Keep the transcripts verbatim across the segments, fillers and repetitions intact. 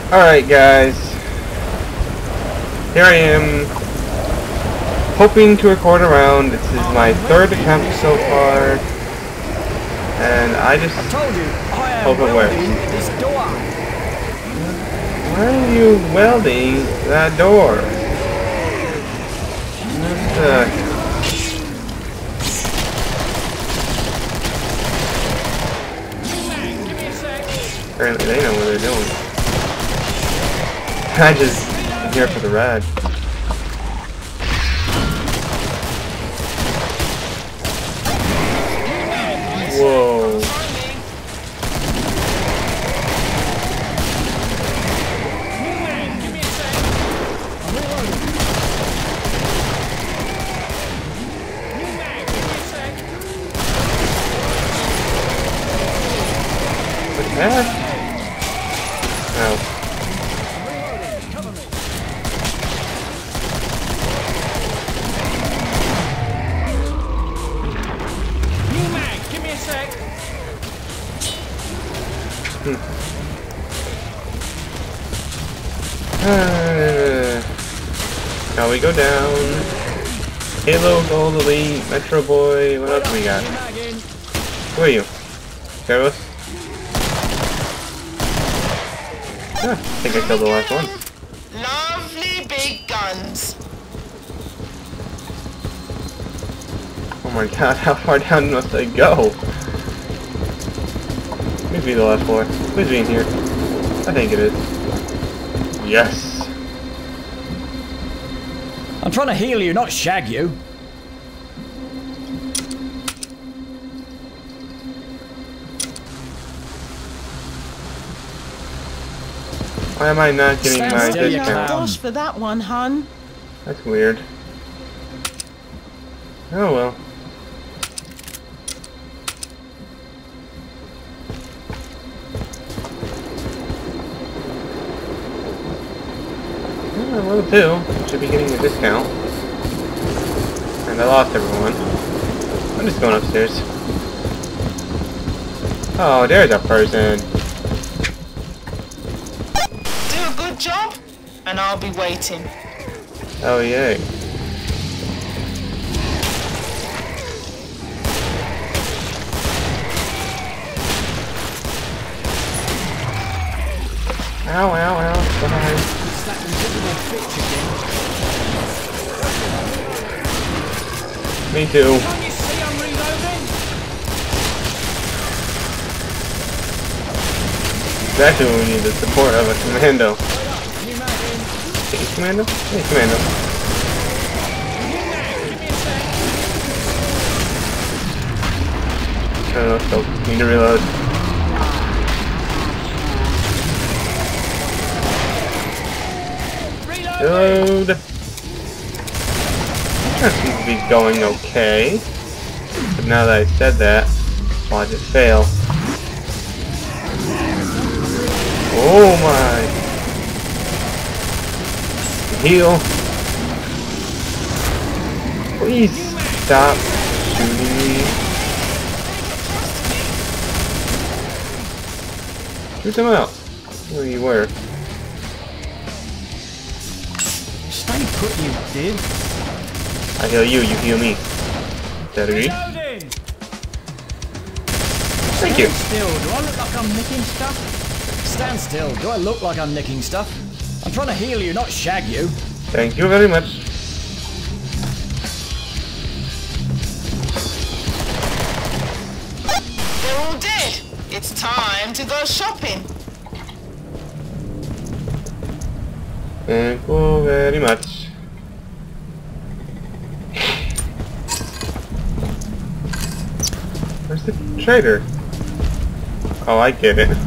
Alright guys, here I am, hoping to record a round. This is my third attempt so far, and I just told you, I am hope it works. This door. Why are you welding that door? What the... Apparently they know what they're doing. I just am here for the ride. Whoa. What's that? Oh. Uh, now we go down. Halo, Gold Elite, Metro Boy. What else we got? Who are you? Careless? Ah, I think I killed the last one. Lovely big guns. Oh my god, how far down must I go? Please be the last floor. Please be in here. I think it is. Yes. I'm trying to heal you, not shag you. Why am I not getting Stand my still, you discount? clown. Dosh for that one, hun. That's weird. Oh well. Oh, level two. Should be getting a discount. And I lost everyone. I'm just going upstairs. Oh, there's a person. Do a good job, and I'll be waiting. Oh yay. Ow, ow, ow. Behind. It's that invisible bitch again. Me too. Can't you see I'm reloading? Exactly what we need, the support of a commando. New mag in. Hey, commando? Hey, commando. New mag, give me a sec. Oh, so need to reload. Reload. That seems to be going okay. But now that I said that, watch it fail. Oh my! Heal. Please stop shooting me. Shoot them out. Where you were. Stay put, you did. I heal you, you heal me. Is that agree? Reloading. Thank you. Stand still. Do I look like I'm nicking stuff? Stand still. Do I look like I'm nicking stuff? I'm trying to heal you, not shag you. Thank you very much. They're all dead. It's time to go shopping. Thank you very much. Where's the trader? Oh, I get it.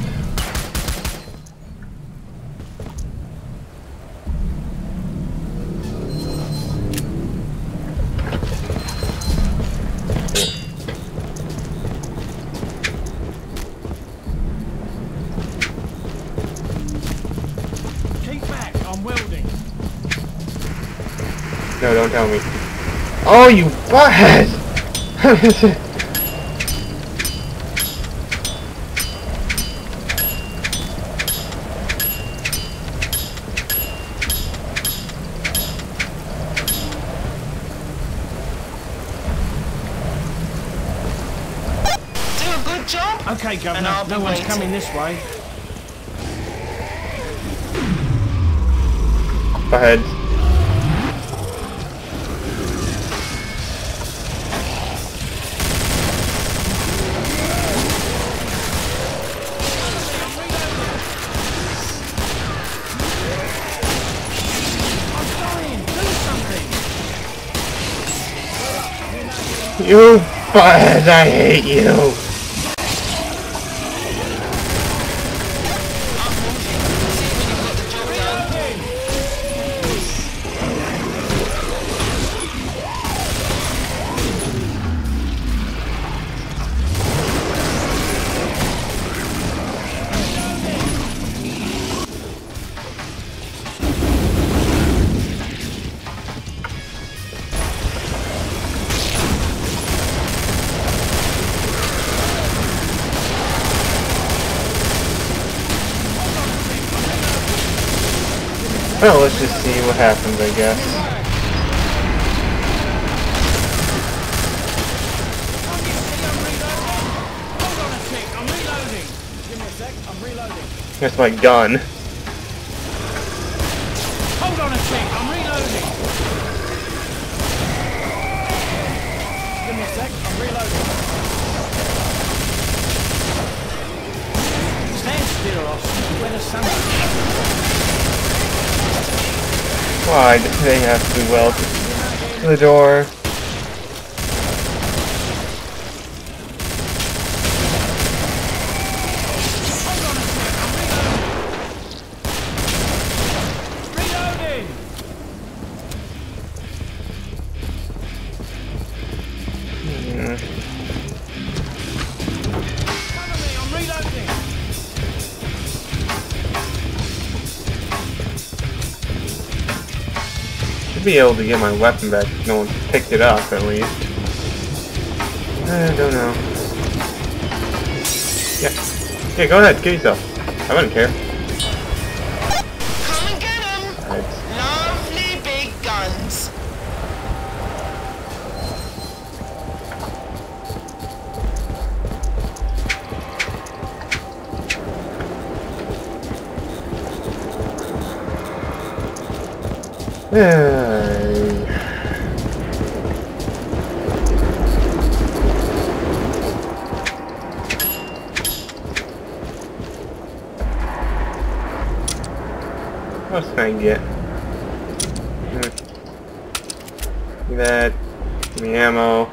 Keep back, I'm welding. No, don't tell me. Oh, you butthead! Okay, And Governor, I'll be no one's waiting. coming this way. Go ahead. You butthead, I hate you! Well, let's just see what happens, I guess. That's my gun. Hold on a sec, I'm reloading. Give me a sec, I'm reloading. Stand still, I'll see you when the sun Why do they have to weld the door? reloading. Hmm. Cover me, I'm reloading. Should be able to get my weapon back if no one picked it up, at least. I don't know. Yeah. Yeah, go ahead, kill yourself. I wouldn't care. Come and get 'em. Alright. Lovely big guns. Hey. What else can I get? Hmm. Give me that. Give me ammo.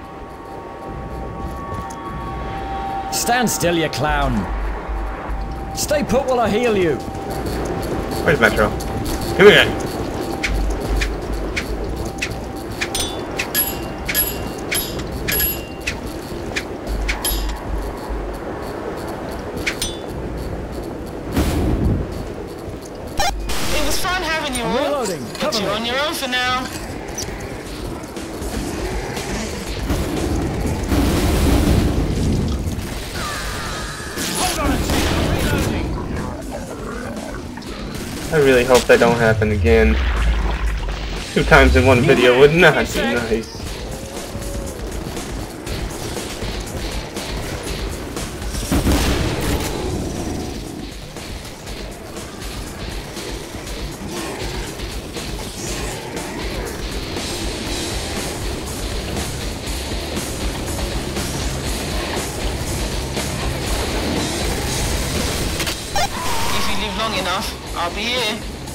Stand still, you clown. Stay put while I heal you. Where's Metro? Give me that. It was fun having you I'm all. reloading. But Cover you're me. on your own for now. Hold on a sec, I'm reloading. I really hope that don't happen again. Two times in one video would not be nice. If you live long enough, I'll be here.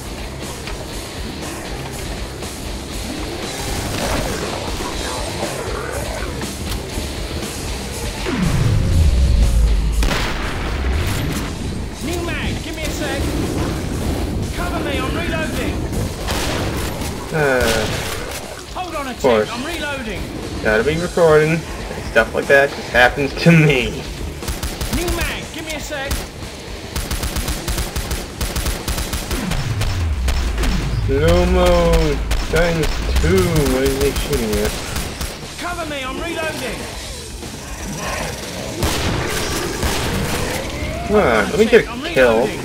New mag, give me a sec. Cover me, I'm reloading. Uh, Hold on a course. sec, I'm reloading. gotta be recording. Stuff like that just happens to me. New mag, give me a sec. Slow-mo times two. What are they shooting at? Cover me, I'm reloading. Come on, let me get I'm a kill. reloading.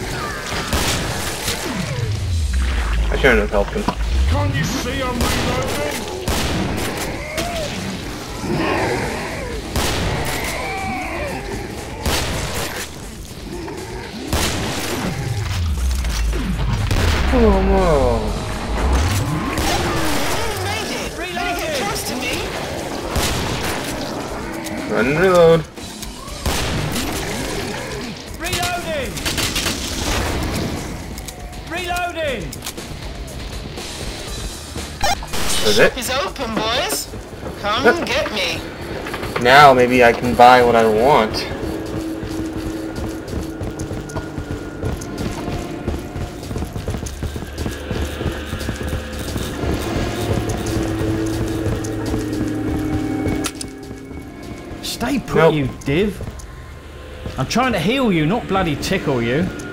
I shouldn't have helped him. Can't you see I'm reloading? Oh no. Made it. Really get close to me. Run and reload. Reloading! Reloading! Is it? It's open, boys. Come and get me. Now maybe I can buy what I want. Stay put, Nope. you div. I'm trying to heal you, not bloody tickle you.